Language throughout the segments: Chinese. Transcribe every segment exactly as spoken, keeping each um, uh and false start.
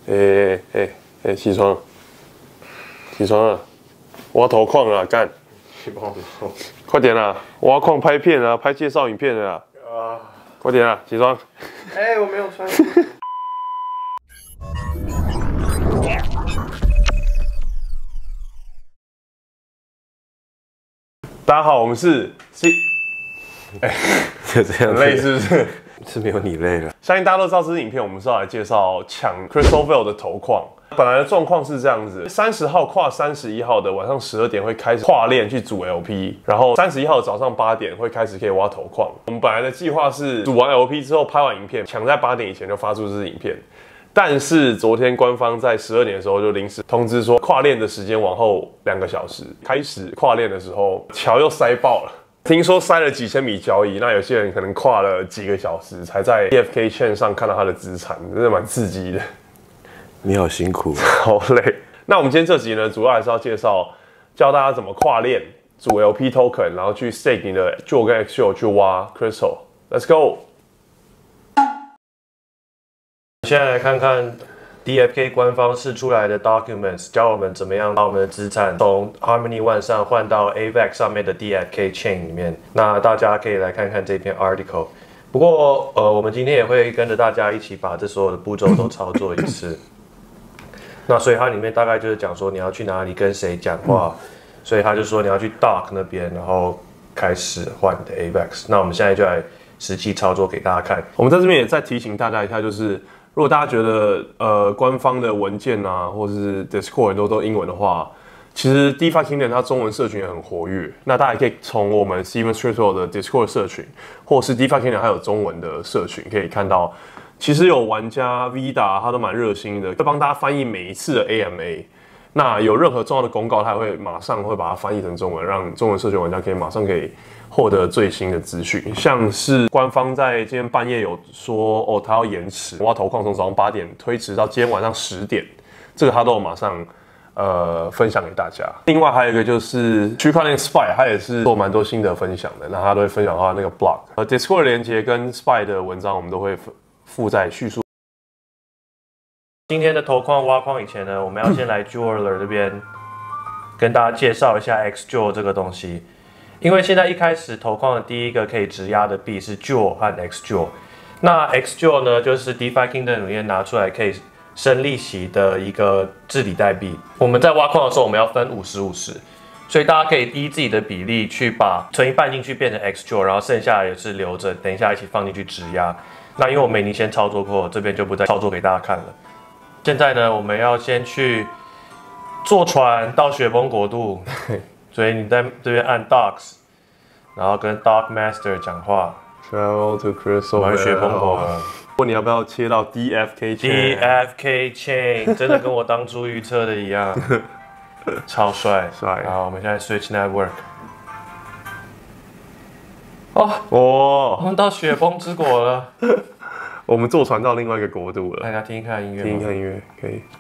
哎哎哎哎，起床，起床啊！挖头矿啊，干！ 去帮我送。 快点啊！挖矿拍片啊，拍介绍影片啊！啊！快点啊，起床！ 哎、欸，我没有穿。 大家好，我们是 C， 哎，就这样， 很累是不是？ 是没有你累了。 相信大家都知道这支影片，我们是要来介绍抢 Crystal Veil 的头矿。本来的状况是这样子：三十号跨三十一号的晚上十二点会开始跨链去组 L P， 然后三十一号早上八点会开始可以挖头矿。我们本来的计划是组完 L P 之后拍完影片，抢在八点以前就发出这支影片。但是昨天官方在十二点的时候就临时通知说，跨链的时间往后两个小时。开始跨链的时候，桥又塞爆了。听说塞了几千笔交易，那有些人可能跨了几个小时才在 D F K Chain 上看到他的资产，真的蛮刺激的。 你好辛苦， 好累。那我们今天这集呢，主要还是要介绍教大家怎么跨链组 L P token， 然后去 stake 你的 J O 跟 X J O 去挖 Crystal。Let's go。 现在来看看 D F K 官方释出来的 documents， 教我们怎么样把我们的资产从 Harmony One 上换到 A V A X 上面的 D F K Chain 里面。那大家可以来看看这篇 article。不过，呃，我们今天也会跟着大家一起把这所有的步骤都操作一次。那所以它里面大概就是讲说你要去哪里跟谁讲话，所以他就说你要去 Dock 那边，然后开始换你的 A V A X。那我们现在就来实际操作给大家看。 我们在这边也再提醒大家一下，就是如果大家觉得呃官方的文件啊，或者是 Discord 很多都英文的话，其实 DeFi Kingdom 它中文社群也很活跃。那大家也可以从我们 Steven Stratton 的 Discord 社群，或是 DeFi Kingdom 还有中文的社群，可以看到。其实有玩家 Vida 他都蛮热心的，会帮大家翻译每一次的 A M A。那有任何重要的公告，他也会马上会把它翻译成中文，让中文社群玩家可以马上可以获得最新的资讯。像是官方在今天半夜有说，哦，他要延迟挖头矿从早上八点推迟到今天晚上十点，这个他都有马上呃分享给大家。另外还有一个就是区块链 Spy， 他也是做蛮多心得分享的，那他都会分享他那个 blog， 呃 Discord 连结跟 Spy 的文章我们都会附在叙述。 今天的头矿挖矿以前呢，我们要先来 Jeweler 这边跟大家介绍一下 X J O 这个东西。因为现在一开始头矿的第一个可以质押的币是 J O 和 X J O。那 X J O 呢，就是 DeFi Kingdom 里面拿出来可以生利息的一个治理代币。我们在挖矿的时候，我们要分五十五十，所以大家可以依自己的比例去把存一半进去变成 X J O， 然后剩下也是留着，等一下一起放进去质押。那因为我们已经先操作过，这边就不再操作给大家看了。现在呢，我们要先去坐船到雪崩国度，所以你在这边按 Docks， 然后跟 Dock Master 讲话。 Travel to Crystal Veil。玩雪崩国了。问你要不要切到 D F K Chain？D F K Chain 真的跟我当初预测的一样，超帅。 帅。 好，我们现在 Switch Network。 哦，哦， 我们到雪崩之国了。 我们坐船到另外一个国度了。 大家听一看音乐， 听一看音乐，可以。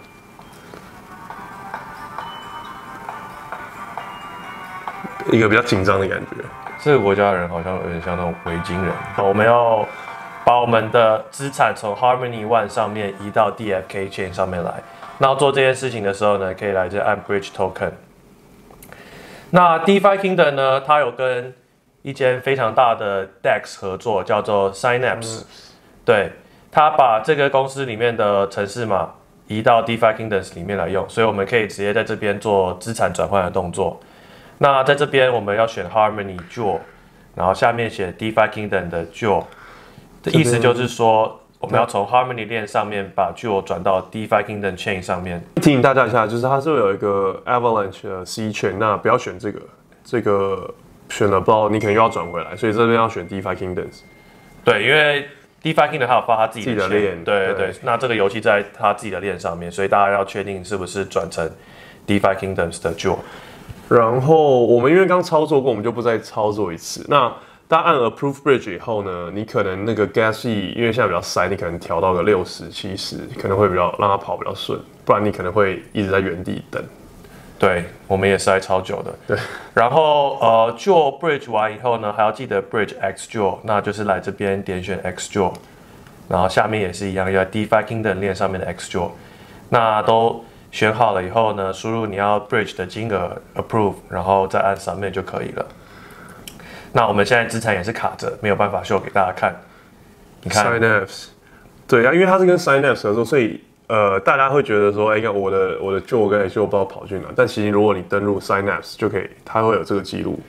一个比较紧张的感觉。 这个国家的人好像有点像那种维京人。我们要把我们的资产从 Harmony One 上面移到 D F K Chain 上面来。那要做这件事情的时候呢，可以来这按 Bridge Token。那 DeFi Kingdom 呢，它有跟一间非常大的 D E X 合作，叫做 Synapse。对，他把这个公司里面的程式码移到 DeFi Kingdoms 里面来用，所以我们可以直接在这边做资产转换的动作。那在这边我们要选 Harmony J O， 然后下面写 DeFi Kingdom 的 J O， 的意思就是说我们要从 Harmony 链上面把 J O 转到 DeFi Kingdom Chain 上面。 提醒大家一下，就是它是有一个 Avalanche 的 C Chain， 那不要选这个，这个选了不知道你可能又要转回来，所以这边要选 DeFi Kingdoms。 对，因为DeFi Kingdom 它有发他自己的链， 对对对。那这个游戏在他自己的链上面，所以大家要确定是不是转成 DeFi Kingdoms 的 J O。 然后我们因为刚操作过，我们就不再操作一次。那大家按 Approve Bridge 以后呢，你可能那个 Gas fee 因为现在比较塞，你可能调到个六十、七十，可能会比较让它跑比较顺，不然你可能会一直在原地等。 对，我们也是在超久的。 对， 然后呃 J O Bridge 完以后呢，还要记得 Bridge X J O， 那就是来这边点选 X J O， 然后下面也是一样，要在 DeFi Kingdom 链上面的 X J O。 那都选好了以后呢，输入你要 bridge 的金额 approve， 然后再按 submit 就可以了。那我们现在资产也是卡着，没有办法秀给大家看。你看 Synapse， 对啊，因为它是跟 Synapse 合作，所以呃，大家会觉得说，哎、欸，看我的我的 Joe 跟 H O 不知道跑去哪，但其实如果你登录 Synapse 就可以，它会有这个记录。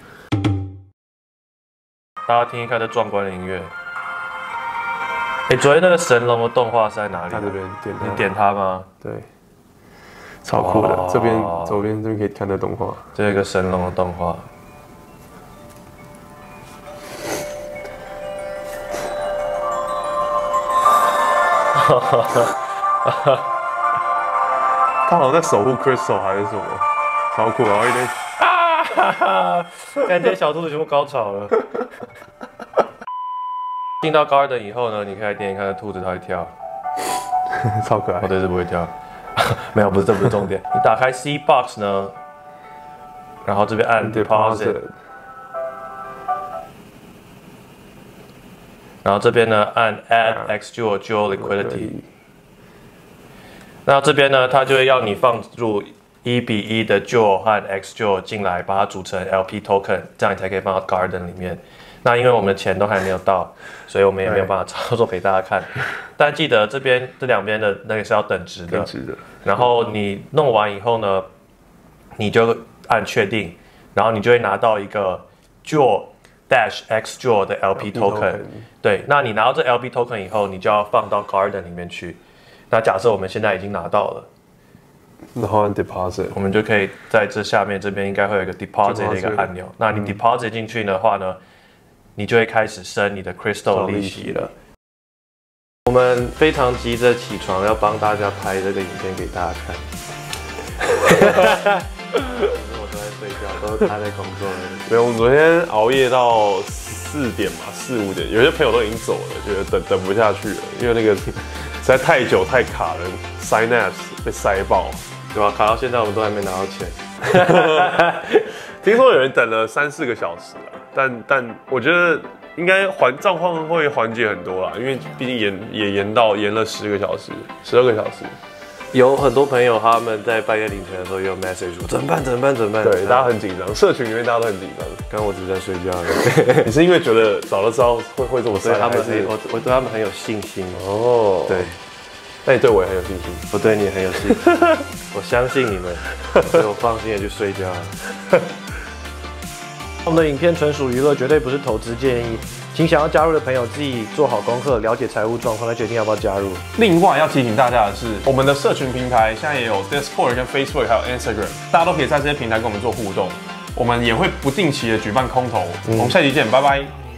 大家听一看这壮观的音乐。哎、欸，昨天那个神龙的动画是在哪里、啊？ 它这边点它， 你点它吗？ 对，超酷的。这边左边这边可以看到动画， 这有一个神龙的动画。 他好像在守护 Crystal 还是什么，超酷，然后一堆啊哈哈，看这些小兔子全部高潮了。进到 Garden 以后呢，你可以来点点看，兔子它会跳， 超可爱。 哦，对，是不会跳，没有，不是，这不是重点。你打开 C Box 呢，然后这边按 Deposit， 然后这边呢按 Add X Jewel Jewel Liquidity。那这边呢，它就会要你放入一比一的 Jewel 和 X Jewel 进来，把它组成 L P Token， 这样你才可以放到 Garden 里面。那因为我们的钱都还没有到，所以我们也没有办法操作给大家看。但记得这边这两边的那个是要等值的， 等值的。 然后你弄完以后呢，你就按确定，然后你就会拿到一个 Jewel Dash X Jewel 的 L P Token。对，那你拿到这 L P Token 以后，你就要放到 Garden 里面去。那假设我们现在已经拿到了， 然后按 Deposit， 我们就可以在这下面这边应该会有一个 Deposit 的一个按钮。那你 Deposit 进去的话呢，你就会开始生你的 Crystal 利息了。我们非常急着起床，要帮大家拍这个影片给大家看。我都在睡觉，都是他在工作而已。 没有，我们昨天熬夜到四点吧，四五点，有些朋友都已经走了，觉得等等不下去了，因为那个实在太久太卡了 ，Synapse 被塞爆， 对吧？卡到现在我们都还没拿到钱。 听说有人等了三四个小时啊，但但我觉得应该缓状况会缓解很多啦，因为毕竟延也延到延了十个小时，十二个小时。 有很多朋友他们在半夜凌晨的时候也有 message 说怎么办怎么办怎么办？ 对，大家很紧张，社群里面大家都很紧张。 刚刚我只是在睡觉。 你是因为觉得早就知道会会这么塞， 所以他们还是我我对他们很有信心哦？ 对， 那你对我也很有信心， 我对你很有信心，我相信你们，所以我放心的去睡觉了。我们的影片纯属娱乐，绝对不是投资建议。请想要加入的朋友自己做好功课，了解财务状况，来决定要不要加入。 另外要提醒大家的是，我们的社群平台现在也有 Discord 跟 Facebook 还有 Instagram， 大家都可以在这些平台跟我们做互动。我们也会不定期的举办空投。嗯、我们下期见，拜拜。